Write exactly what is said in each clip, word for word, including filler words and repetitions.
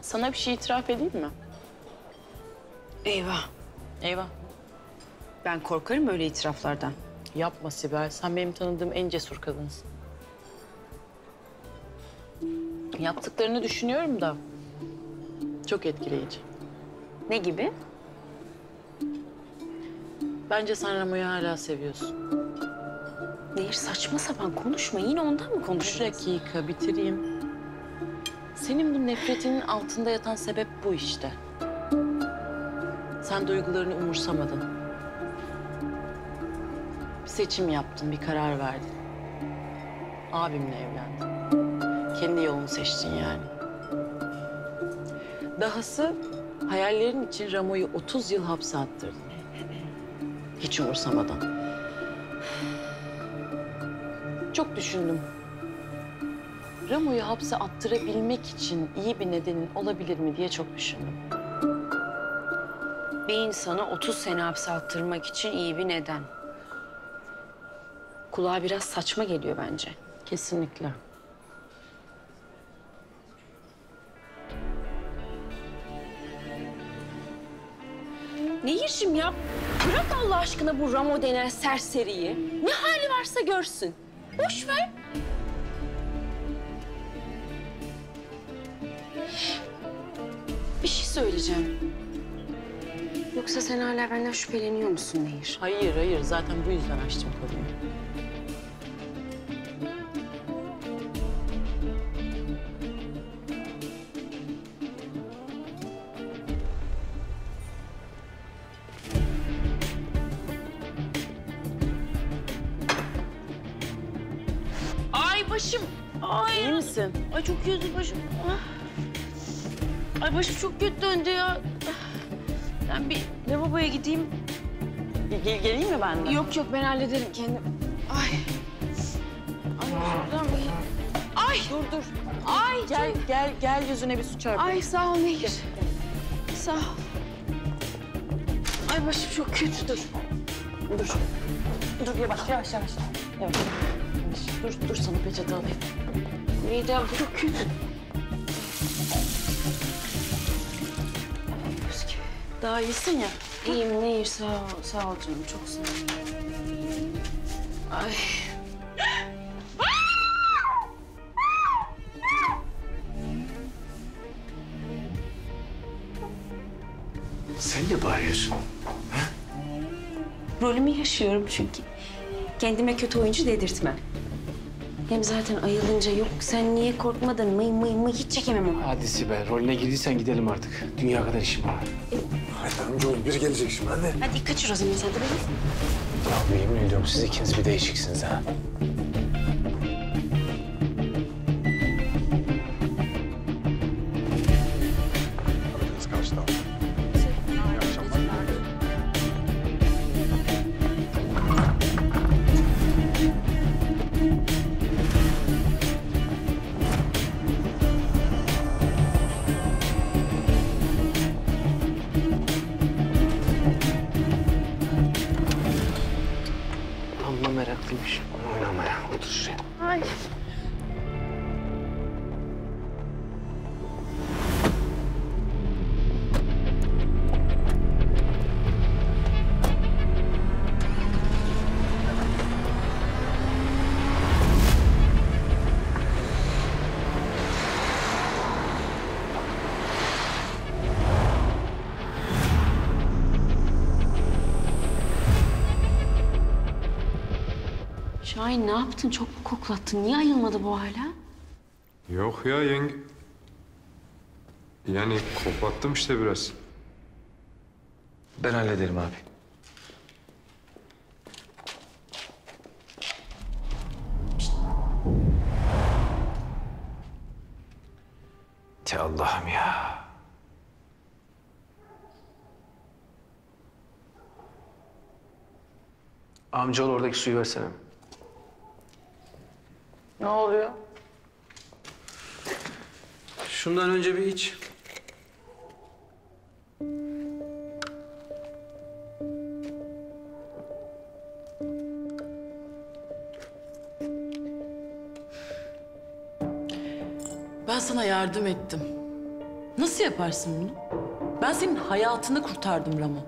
Sana bir şey itiraf edeyim mi? Eyvah. Eyvah. Ben korkarım öyle itiraflardan. Yapma Sibel. Sen benim tanıdığım en cesur kadınsın. Yaptıklarını düşünüyorum da çok etkileyici. Ne gibi? Bence sen Ramo'yu hala seviyorsun. Nehir saçma sapan konuşma. Yine ondan mı Bir konuşacağız? dakika bitireyim. Senin bu nefretinin altında yatan sebep bu işte. Sen duygularını umursamadın. Bir seçim yaptın, bir karar verdin. Abimle evlendin. Kendi yolunu seçtin yani. Dahası hayallerin için Ramo'yu otuz yıl hapse attırdın. Hiç umursamadan. Çok düşündüm. Ramo'yu hapse attırabilmek için iyi bir nedenin olabilir mi diye çok düşündüm. Bir insanı otuz sene hapse attırmak için iyi bir neden. Kulağa biraz saçma geliyor bence. Kesinlikle. Nehir'cim ya bırak Allah aşkına bu Ramo denen serseriyi. Ne hali varsa görsün. Boş ver. Bir şey söyleyeceğim. Yoksa sen hala benden şüpheleniyor musun Nehir? Hayır, hayır. Zaten bu yüzden açtım konuyu. Ay başım. Ay. İyi misin? Ay çok kötü başım. Ah. Ay başım çok kötü döndü ya. Ben bir lavaboya gideyim. Gel, geleyim mi ben de? Yok yok ben hallederim kendim. Ay. Ay şuradan bir... Ay. Dur, dur. Ay. Gel, gel, gel yüzüne bir su çarpayım. Ay sağ ol Nehir. Sağ ol. Ay başım çok kötü dur. Dur. Dur, yavaş, yavaş, yavaş. Yavaş. Yavaş. Dur, dur sana peçete alayım. Midem çok kötü. Daha iyisin ya. İyiyim Nehir sağ ol. Sağ ol canım çok sağ ol. Ay. Sen ne bağırıyorsun? Rolümü yaşıyorum çünkü. Kendime kötü oyuncu dedirtmem. Hem zaten ayılınca yok sen niye korkmadın mıy mıy mıy hiç çekemem onu. Hadi Sibel, rolüne girdiysen gidelim artık. Dünya kadar işim var. Hadi amcaoğlu biri gelecek şimdi hadi. Hadi kaçır o zaman sen de beni. Ya yemin ediyorum siz ikiniz bir değişiksiniz ha. Biraz karşıdan. İyi akşamlar. Amma meraklıymış. Oynama ya, otur şuraya. Ay. Şahin ne yaptın? Çok mu koklattın? Niye ayılmadı bu hala? Yok ya yenge. Yani koklattım işte biraz. Ben hallederim abi. Te Allah'ım ya. Amcaoğlu oradaki suyu versene. Ne oluyor? Şundan önce bir iç. Ben sana yardım ettim. Nasıl yaparsın bunu? Ben senin hayatını kurtardım Ramo.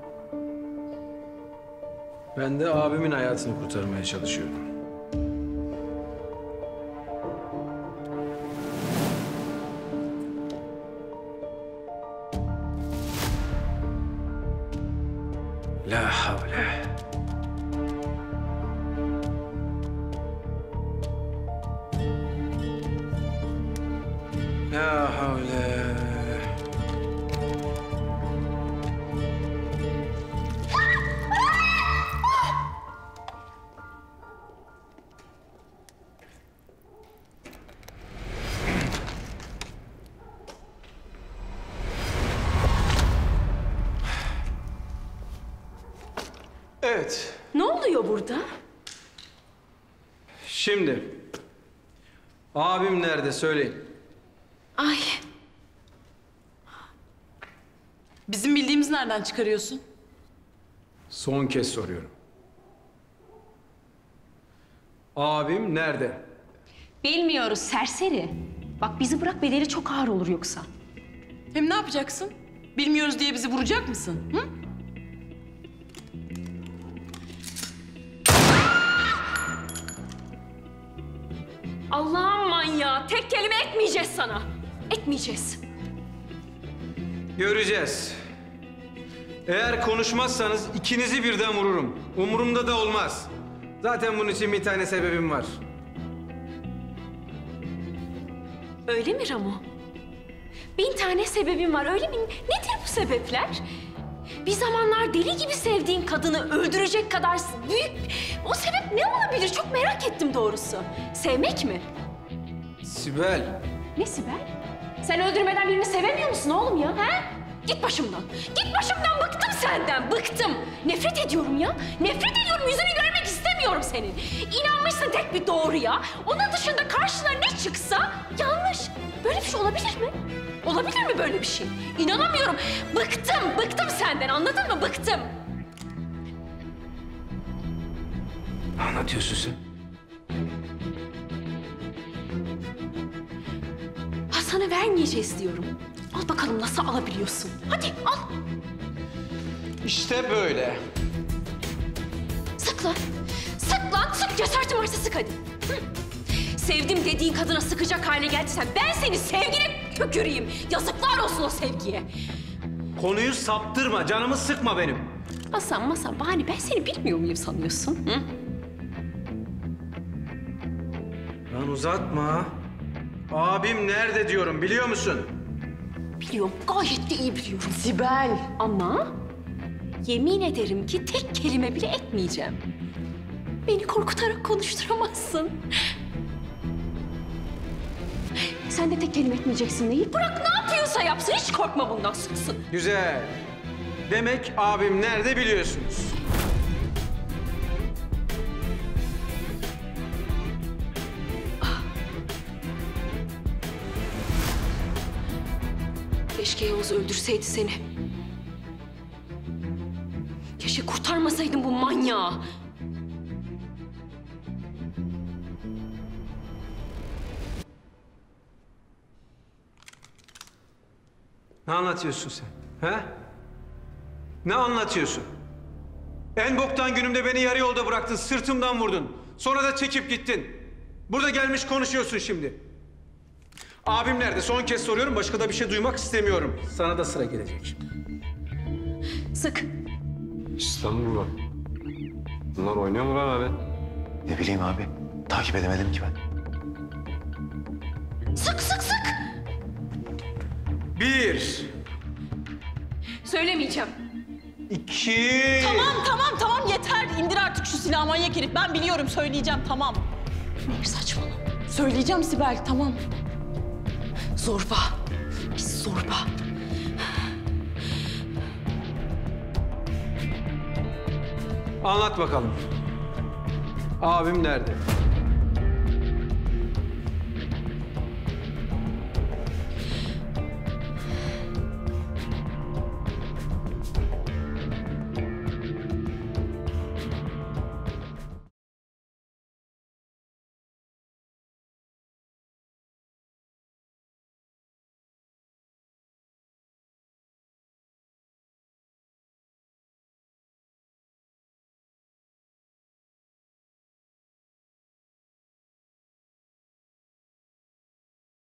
Ben de abimin hayatını kurtarmaya çalışıyorum. La havle. La havle. Evet. Ne oluyor burada? Şimdi. Abim nerede söyleyin. Ay, Bizim bildiğimiz nereden çıkarıyorsun? Son kez soruyorum. Abim nerede? bilmiyoruz serseri. Bak bizi bırak, bedeli çok ağır olur yoksa. Hem ne yapacaksın? Bilmiyoruz diye bizi vuracak mısın? Hı? Allah'ın manyağı, tek kelime etmeyeceğiz sana. Etmeyeceğiz. Göreceğiz. Eğer konuşmazsanız ikinizi birden vururum. Umurumda da olmaz. Zaten bunun için bir tane sebebim var. Öyle mi Ramo? Bin tane sebebim var, öyle mi? Nedir bu sebepler? Bir zamanlar deli gibi sevdiğin kadını öldürecek kadar büyük... O sebep ne olabilir? Çok merak ettim doğrusu. Sevmek mi? Sibel. Ne Sibel? Sen öldürmeden birini sevemiyor musun oğlum ya? He? Git başımdan. Git başımdan, bıktım senden, bıktım. Nefret ediyorum ya. Nefret ediyorum, yüzünü görmek istemiyorum senin. İnanmışsın tek bir doğruya. Onun dışında karşına ne çıksa yanlış. Böyle bir şey olabilir mi? Olabilir mi böyle bir şey? İnanamıyorum. Bıktım, bıktım senden, anladın mı? Bıktım. Ne anlatıyorsun sen? Hasan'ı vermeyeceğiz diyorum. Al bakalım nasıl alabiliyorsun. Hadi al. İşte böyle. Sık lan. Sık lan. Sık. Cesaretin varsa sık hadi. Hı. Sevdim dediğin kadına sıkacak hale geldiysen ben seni sevgine tüküreyim. Yazıklar olsun o sevgiye. Konuyu saptırma, canımı sıkma benim. Hasan Masan bahane, ben seni bilmiyor muyum sanıyorsun? Hı? Lan uzatma. Abim nerede diyorum, biliyor musun? Biliyorum. Gayet de iyi biliyorum. Sibel. Ama yemin ederim ki tek kelime bile etmeyeceğim. Beni korkutarak konuşturamazsın. Sen de tek kelime etmeyeceksin değil. Bırak ne yapıyorsa yapsın. Hiç korkma bundan, sıksın. Güzel. Demek abim nerede biliyorsunuz. Keşke Yavuz öldürseydi seni. Keşke kurtarmasaydın bu manyağı. Ne anlatıyorsun sen? He? Ne anlatıyorsun? En boktan günümde beni yarı yolda bıraktın, sırtımdan vurdun. Sonra da çekip gittin. Burada gelmiş konuşuyorsun şimdi. Abim nerede? Son kez soruyorum, başka da bir şey duymak istemiyorum. Sana da sıra gelecek şimdi. Sık. İstanbul'da. Bunlar oynuyor mu lan abi? Ne bileyim abi. Takip edemedim ki ben. Sık sık sık. Bir, Söylemeyeceğim. iki... Tamam tamam tamam yeter. İndir artık şu silahı manyak herif. Ben biliyorum, söyleyeceğim, tamam. Nehir saçmalama. Söyleyeceğim Sibel, tamam. Zorba. Biz zorba. Anlat bakalım. Abim nerede?